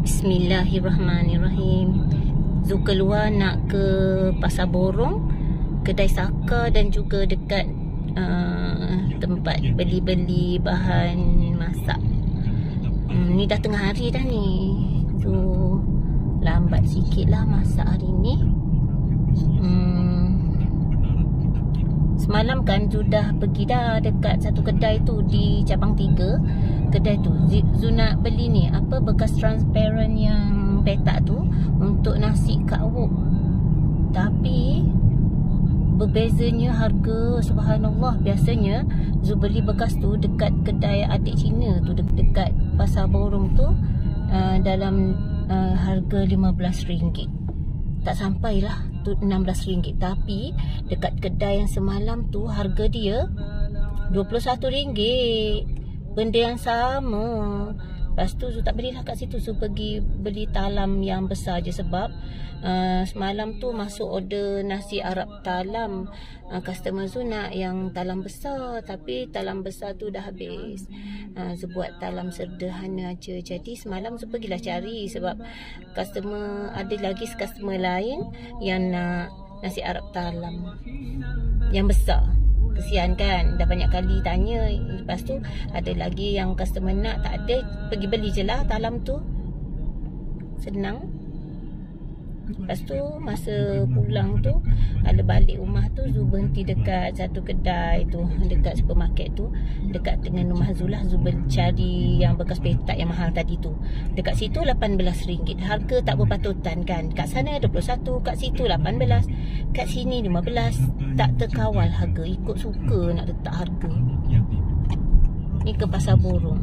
Bismillahirrahmanirrahim. Zu keluar nak ke Pasar Borong, kedai Saka dan juga dekat tempat beli-beli bahan masak. Ni dah tengah hari dah ni. So lambat sikit lah masak hari ni. Semalam kan sudah pergi dah dekat satu kedai tu di Cabang 3. Kedai tu Zu nak beli ni apa, bekas transparent yang petak tu untuk nasi Kak Wok. Tapi berbezanya harga, subhanallah. Biasanya Zu beli bekas tu dekat kedai adik Cina tu, dekat Pasar Borong tu, dalam harga RM15. Tak sampailah tu RM16. Tapi dekat kedai yang semalam tu harga dia RM21. Benda yang sama. Lepas tu Zu tak belilah kat situ. Zu pergi beli talam yang besar je. Sebab semalam tu masuk order nasi Arab talam. Customer Zu nak yang talam besar, tapi talam besar tu dah habis. Zu buat talam sederhana aja. Jadi semalam Zu pergilah cari. Sebab ada lagi customer lain yang nak nasi Arab talam yang besar. Kesian kan, dah banyak kali tanya. Lepas tu ada lagi yang customer nak, tak ada, pergi beli je lah talam tu. Senang. Lepas tu masa pulang tu, ada balik rumah tu, Zu berhenti dekat satu kedai tu, dekat supermarket tu, dekat dengan rumah Zu lah. Zu cari yang bekas petak yang mahal tadi tu. Dekat situ RM18. Harga tak berpatutan kan. Kat sana RM21, kat situ RM18, kat sini RM15. Tak terkawal harga, ikut suka nak letak harga. Ni ke Pasar Borong.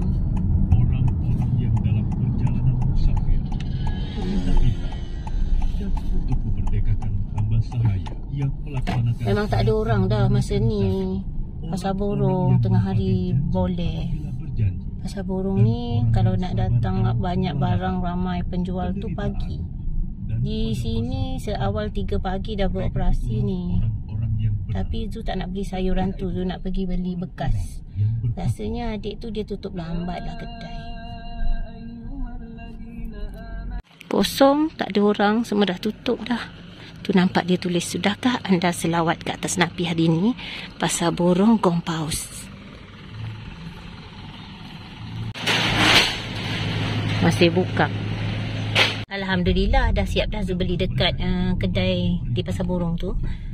Memang tak ada orang dah masa ni. Pasar Borong tengah hari boleh. Pasar Borong ni kalau nak datang banyak barang, ramai penjual tu pagi. Di sini seawal 3 pagi dah beroperasi ni. Tapi Zu tak nak beli sayuran tu, Zu nak pergi beli bekas. Rasanya adik tu dia tutup lambat lah kedai. Kosong, tak ada orang, semua dah tutup dah. Tu nampak dia tulis, sudahkah anda selawat ke atas Nabi hari ini? Pasar Borong Gompaus. Masih buka. Alhamdulillah dah siap dah Zu beli dekat kedai di Pasar Borong tu.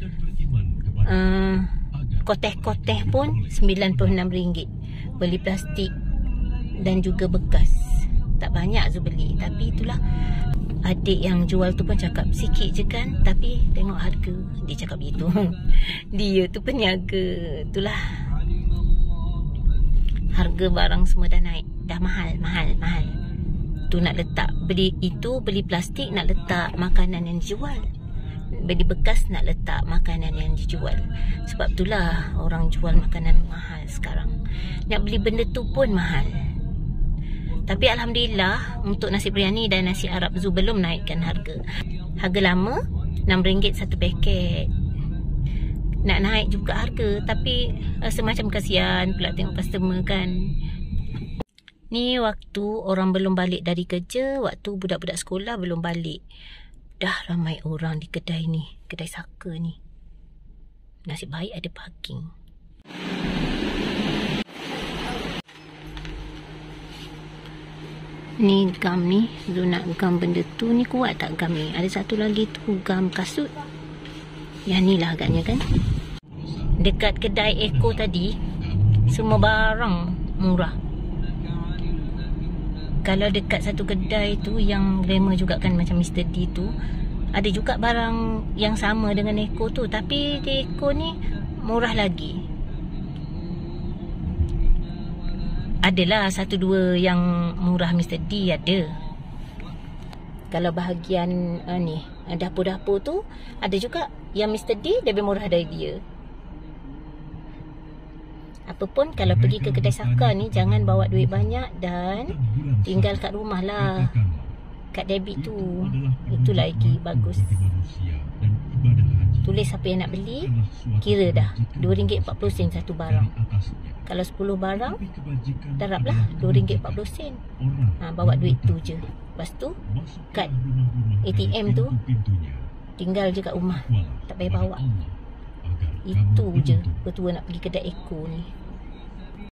Koteh-koteh pun RM96. Beli plastik dan juga bekas. Tak banyak Zu beli, tapi itulah. Adik yang jual tu pun cakap sikit je kan, tapi tengok harga. Dia cakap begitu. Dia tu peniaga. Itulah. Harga barang semua dah naik. Dah mahal. Tu nak letak, beli plastik nak letak makanan yang dijual. Beli bekas nak letak makanan yang dijual. Sebab itulah orang jual makanan mahal sekarang. Nak beli benda tu pun mahal. Tapi Alhamdulillah untuk nasi biryani dan nasi Arab Zu belum naikkan harga. Harga lama RM6 satu paket. Nak naik juga harga, tapi semacam kasihan pula tengok customer kan. Ni waktu orang belum balik dari kerja, waktu budak-budak sekolah belum balik. Dah ramai orang di kedai ni, kedai Saka ni. Nasib baik ada parking. Ni gam ni, Zu nak gam benda tu. Ni kuat tak gam ni? Ada satu lagi tu gam kasut. Yang ni lah agaknya kan. Dekat kedai Eko tadi, semua barang murah. Kalau dekat satu kedai tu yang glamour juga kan, macam Mr. D tu, ada juga barang yang sama dengan Eko tu. Tapi di Eko ni murah lagi. Adalah satu dua yang murah Mr. D ada. Kalau bahagian ni dapur-dapur tu ada juga yang Mr. D lebih murah dari dia. Apapun kalau pergi ke kedai Saka ni, jangan bawa duit banyak dan tinggal kat rumah lah. Kad debit tu, itu lagi bagus. Tulis siapa yang nak beli, kira dah RM2.40 satu barang. Kalau 10 barang, darablah RM2.40. Bawa duit tu je. Lepas tu kad ATM tu tinggal je kat rumah, tak payah bawa. Itu je petua nak pergi kedai Eko ni.